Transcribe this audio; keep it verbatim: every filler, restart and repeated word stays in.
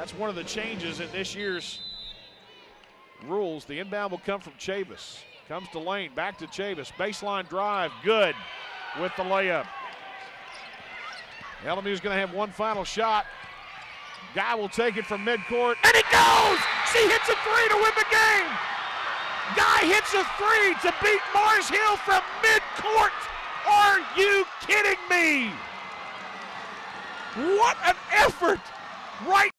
That's one of the changes in this year's rules. The inbound will come from Chavis. Comes to Lane, back to Chavis. Baseline drive, good with the layup. L M U is going to have one final shot. Guy will take it from midcourt, and it goes! She hits a three to win the game! Guy hits a three to beat Mars Hill from midcourt! Are you kidding me? What an effort! Right